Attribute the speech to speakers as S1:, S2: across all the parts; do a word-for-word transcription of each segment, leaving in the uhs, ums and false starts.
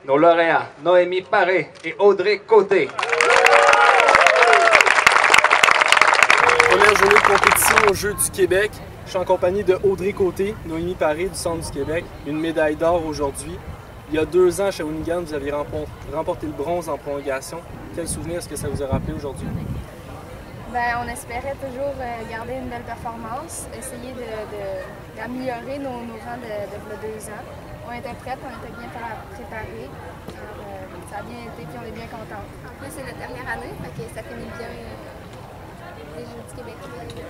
S1: nos lauréats Noémie Paré et Audrey Côté.
S2: Première journée de compétition aux Jeux du Québec. Je suis en compagnie de Audrey Côté, Noémie Paré du Centre du Québec. Une médaille d'or aujourd'hui. Il y a deux ans à Shawinigan, vous avez remporté le bronze en prolongation. Quel souvenir est-ce que ça vous a rappelé aujourd'hui?
S3: Ben, on espérait toujours garder une belle performance, essayer d'améliorer nos, nos rangs de, de deux ans. On était prêtes, on était bien préparés. Alors, euh, ça a bien été et on est bien contents.
S4: En plus, c'est notre dernière année, fait que ça finit bien euh, les Jeux du Québec.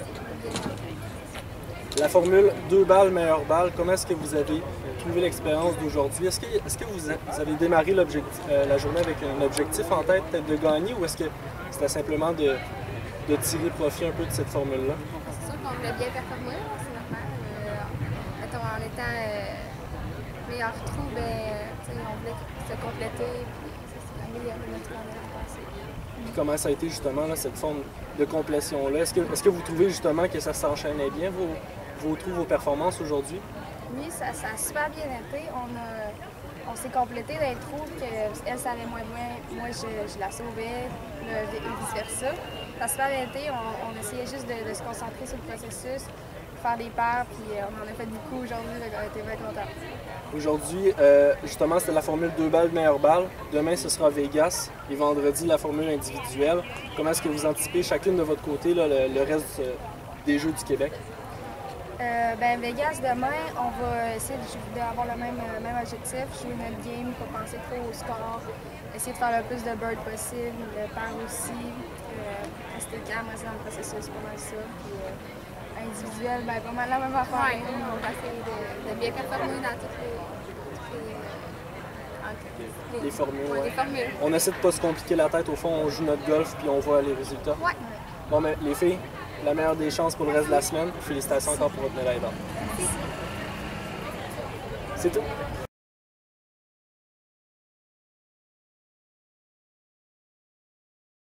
S2: La formule deux balles, meilleure balle, comment est-ce que vous avez trouvé l'expérience d'aujourd'hui? Est-ce que, est-ce que vous, vous avez démarré euh, la journée avec un objectif en tête, peut-être de gagner, ou est-ce que c'était simplement de, de tirer profit un peu de cette formule-là?
S4: C'est sûr qu'on voulait bien performer, c'est normal. Euh, mettons, en étant euh, meilleur trou, ben, on voulait se compléter et améliorer notre année en passé.
S2: Comment ça a été justement là, cette forme de complétion-là? Est-ce que, est-ce que vous trouvez justement que ça s'enchaînait bien, vos, vos trous, vos performances aujourd'hui?
S3: Oui, ça, ça a super bien été. On, a, on s'est complété dans les trous qu'elle savait moins bien, moi je, je la sauvais et vice-versa. Ça a super bien été. On, on essayait juste de, de se concentrer sur le processus, faire des paires, puis on en a fait beaucoup aujourd'hui, donc on était bien contents.
S2: Aujourd'hui, euh, justement, c'était la formule deux balles, meilleure balle. Demain, ce sera Vegas. Et vendredi, la formule individuelle. Comment est-ce que vous anticipez chacune de votre côté là, le, le reste euh, des Jeux du Québec?
S3: Euh, ben, Vegas, demain, on va essayer d'avoir le même, euh, même objectif, jouer notre game, pas penser trop au score, essayer de faire le plus de bird possible, le pair aussi, euh, rester calme, rester dans le processus, pas mal ça. Puis, euh, individuel, ben, pas mal la même affaire.
S4: Ouais, on va essayer de, de bien performer dans toutes les, toutes les, euh,
S2: les, les formules.
S4: Ouais,
S2: Ouais.
S4: les formules.
S2: On essaie de ne pas se compliquer la tête. Au fond, on joue notre golf puis on voit les résultats.
S4: Ouais.
S2: Bon, mais les filles, la meilleure des chances pour le reste de la semaine. Félicitations encore pour votre médaille d'or. C'est tout.